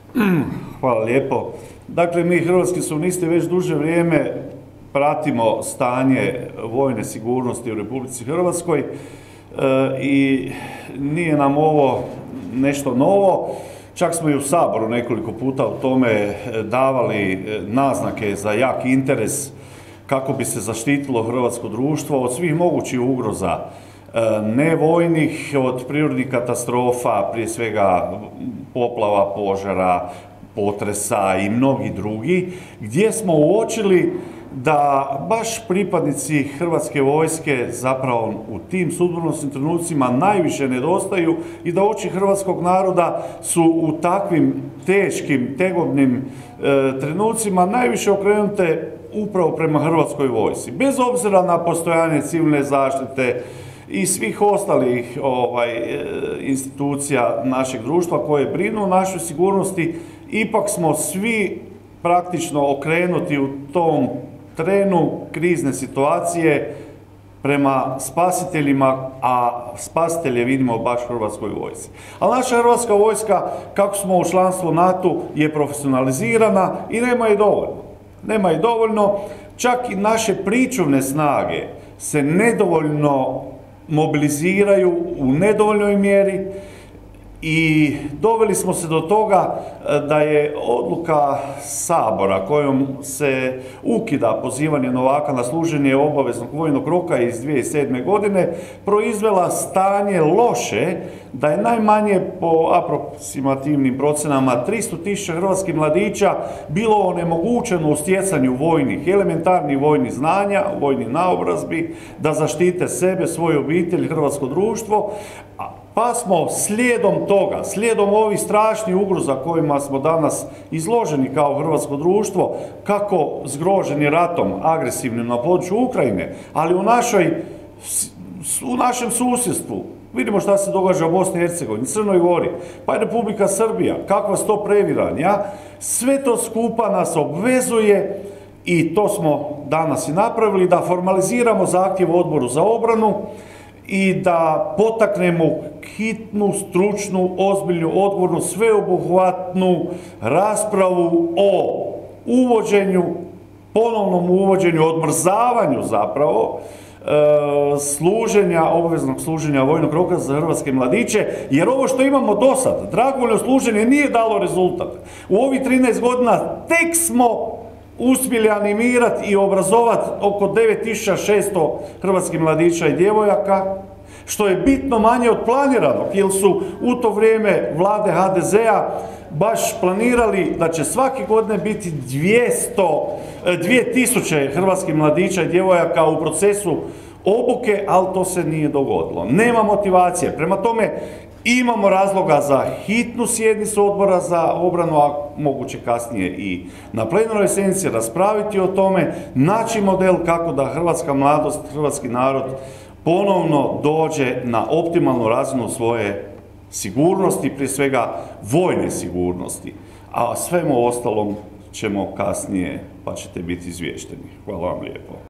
Hvala lijepo. Dakle, mi hrvatski suverenisti već duže vrijeme pratimo stanje vojne sigurnosti u Republici Hrvatskoj i nije nam ovo nešto novo. Čak smo i u Saboru nekoliko puta u tome davali naznake za jak interes kako bi se zaštitilo hrvatsko društvo od svih mogućih ugroza, nevojnih, od prirodnih katastrofa, prije svega poplava, požara, potresa i mnogi drugi, gdje smo uočili da baš pripadnici Hrvatske vojske zapravo u tim sudbonosnim trenucima najviše nedostaju i da oči hrvatskog naroda su u takvim teškim, tegobnim trenucima najviše okrenute upravo prema Hrvatskoj vojsci. Bez obzira na postojanje civilne zaštite i svih ostalih institucija našeg društva koje brinu o našoj sigurnosti, ipak smo svi praktično okrenuti u tom trenu krizne situacije prema spasiteljima, a spasitelje vidimo baš u Hrvatskoj vojsci. Ali naša Hrvatska vojska, kako smo u članstvu NATO, je profesionalizirana i nema je dovoljno. Nema je dovoljno, čak i naše pričuvne snage se nedovoljno mobiliziraju u nedovoljnoj mjeri i doveli smo se do toga da je odluka Sabora kojom se ukida pozivanje novaka na služenje obaveznog vojnog roka iz 2007. godine proizvela stanje loše da je najmanje po aproksimativnim procenama 300.000 hrvatskih mladića bilo onemogućeno u stjecanju vojnih, elementarnih vojnih znanja, vojnih naobrazbi, da zaštite sebe, svoju obitelj, hrvatsko društvo, pa smo slijedom toga, slijedom ovih strašnih ugroza kojima smo danas izloženi kao hrvatsko društvo, kako zgroženi ratom agresivnim na području Ukrajine, ali u našem susjedstvu, vidimo šta se događa u Bosni i Hercegovini, Crnoj Gori, pa i Republika Srbija, kakva su to previranja, sve to skupa nas obvezuje i to smo danas i napravili, da formaliziramo zahtjev Odboru za obranu i da potaknemo hitnu, stručnu, ozbiljnu, odgovornu, sveobuhvatnu raspravu o uvođenju, ponovnom uvođenju, odmrzavanju zapravo, služenja, obaveznog služenja vojnog roka za hrvatske mladiće, jer ovo što imamo do sad, dragovoljno služenje, nije dalo rezultat. U ovih 13 godina tek smo uspjeli animirati i obrazovati oko 9600 hrvatskih mladića i djevojaka, što je bitno manje od planiranog, jer su u to vrijeme vlade HDZ-a baš planirali da će svake godine biti 2000 hrvatskih mladića i djevojaka u procesu obuke, ali to se nije dogodilo. Nema motivacije. Prema tome, imamo razloga za hitnu sjednicu Odbora za obranu, a moguće kasnije i na plenarnoj sjednici raspraviti o tome, naći model kako da hrvatska mladost, hrvatski narod ponovno dođe na optimalnu razinu svoje sigurnosti, prije svega vojne sigurnosti. A svemu ostalom ćemo kasnije, pa ćete biti izvješteni. Hvala vam lijepo.